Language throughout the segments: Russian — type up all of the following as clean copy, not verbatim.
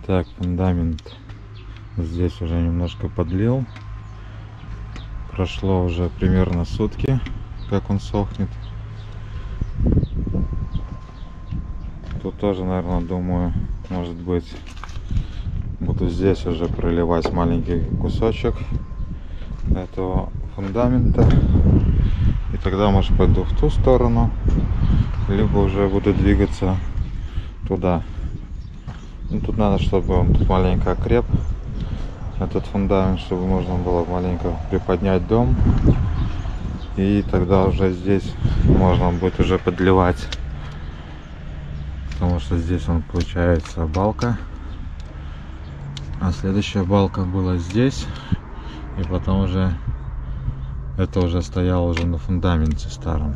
Итак, фундамент здесь уже немножко подлил. Прошло уже примерно сутки, как он сохнет. Тут тоже, наверное, думаю, может быть, буду здесь уже проливать маленький кусочек этого фундамента. И тогда, может, пойду в ту сторону, либо уже буду двигаться туда. Ну, тут надо, чтобы он тут маленько окреп, этот фундамент, чтобы можно было маленько приподнять дом. И тогда уже здесь можно будет уже подливать. Потому что здесь он получается балка. А следующая балка была здесь. И потом уже это уже стояло уже на фундаменте старом.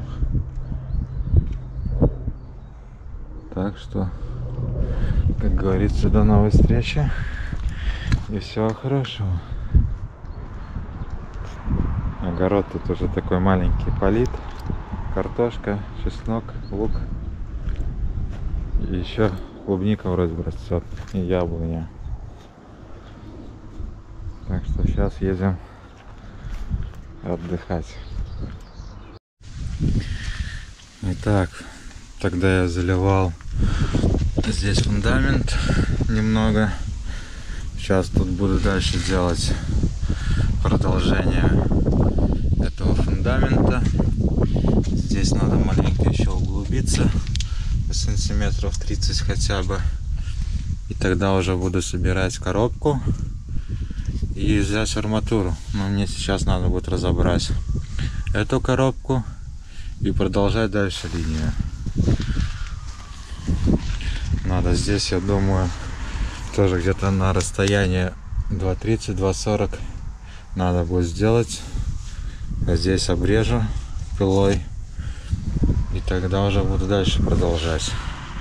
Так что, как говорится, до новой встречи и всего хорошего. Огород тут уже такой маленький полит. Картошка, чеснок, лук. И еще клубника вроде бы растет. И яблоня. Так что сейчас едем отдыхать. Итак, тогда я заливал здесь фундамент немного. Сейчас тут буду дальше делать продолжение этого фундамента. Здесь надо маленько еще углубиться, сантиметров 30 хотя бы. И тогда уже буду собирать коробку и взять арматуру. Но мне сейчас надо будет разобрать эту коробку и продолжать дальше линию. Надо здесь, я думаю, тоже где-то на расстоянии 2.30-2.40 надо будет сделать. А здесь обрежу пилой. И тогда уже буду дальше продолжать.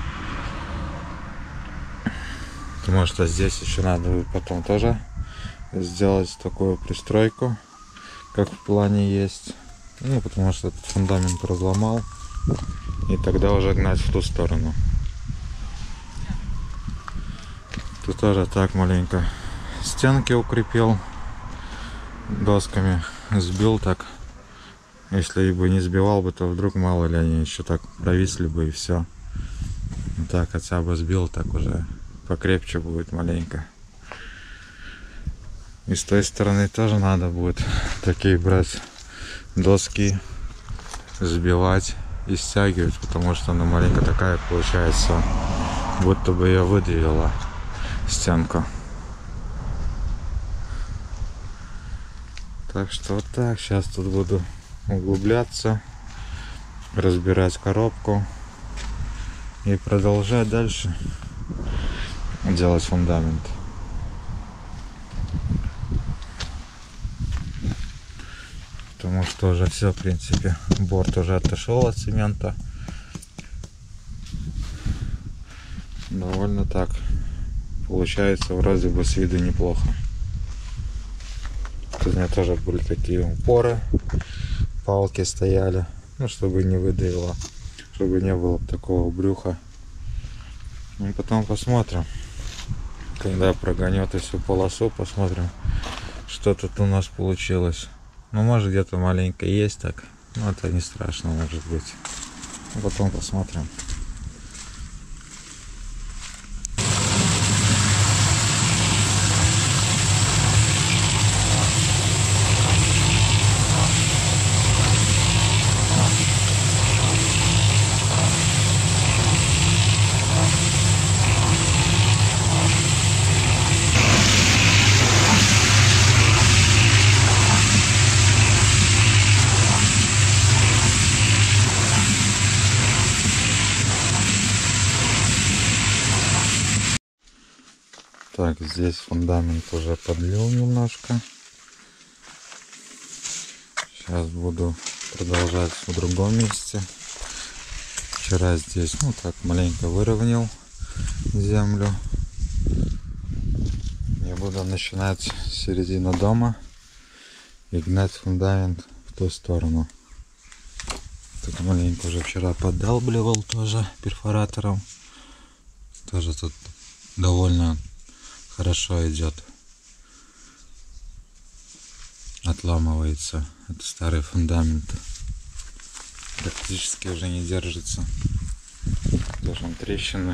Потому что здесь еще надо будет потом тоже сделать такую пристройку, как в плане есть. Ну, потому что этот фундамент разломал. И тогда уже гнать в ту сторону. Тут тоже так маленько стенки укрепил досками. Сбил так. Если бы не сбивал бы, то вдруг мало ли они еще так провисли бы и все. Так хотя бы сбил, так уже покрепче будет маленько. И с той стороны тоже надо будет такие брать доски, сбивать и стягивать, потому что она маленько такая получается, будто бы ее выдавила стенку. Так что вот так, сейчас тут буду углубляться, разбирать коробку и продолжать дальше делать фундамент. Потому что уже все, в принципе, борт уже отошел от цемента. Довольно так получается, вроде бы с виду неплохо. Тут у меня тоже были такие упоры, палки стояли, ну, чтобы не выдавило, чтобы не было такого брюха. И потом посмотрим, когда прогонет всю полосу, посмотрим, что тут у нас получилось. Ну, может, где-то маленько есть так, но это не страшно, может быть. Потом посмотрим. Так, здесь фундамент уже подлил немножко. Сейчас буду продолжать в другом месте. Вчера здесь, ну так, маленько выровнял землю. Я буду начинать с середины дома и гнать фундамент в ту сторону. Тут маленько уже вчера поддалбливал тоже перфоратором. Тоже тут довольно хорошо идет. Отламывается. Это старый фундамент. Практически уже не держится. Тоже он трещины.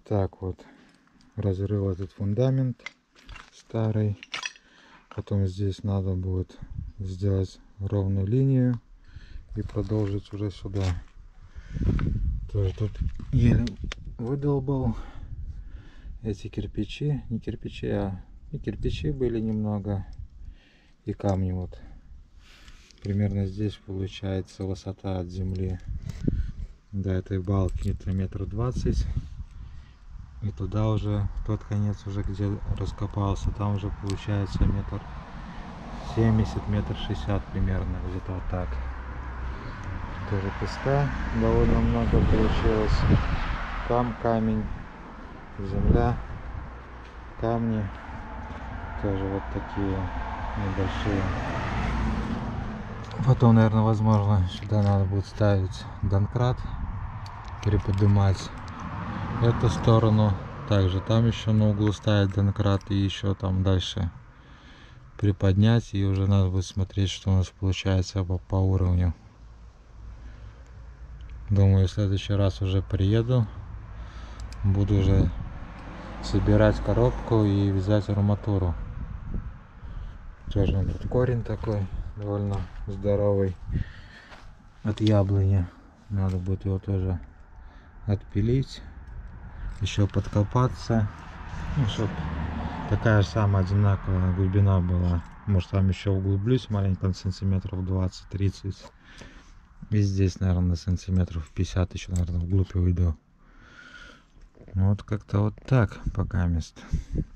так вот разрыл этот фундамент старый. Потом здесь надо будет сделать ровную линию и продолжить уже сюда. Тоже тут еле выдолбал эти кирпичи, не кирпичи, а и кирпичи были немного, и камни вот. Примерно здесь получается высота от земли до этой балки это 1,20 м. И туда уже, тот конец уже где раскопался, там уже получается 1,70 м, 1,60 м примерно, где-то вот так. Тоже песка довольно много получилось. Там камень, земля, камни. Тоже вот такие небольшие. Потом, наверное, возможно, сюда надо будет ставить донкрат, переподнимать эту сторону. Также там еще на углу ставить донкрат и еще там дальше приподнять. И уже надо будет смотреть, что у нас получается по уровню. Думаю, в следующий раз уже приеду, буду уже собирать коробку и вязать арматуру. Тоже тут корень такой довольно здоровый от яблони. Надо будет его тоже отпилить, еще подкопаться, ну, чтобы такая же самая одинаковая глубина была. Может, там еще углублюсь маленько, сантиметров 20-30. И здесь, наверное, на сантиметров 50 еще, наверное, вглубь уйду. Вот как-то вот так пока мест.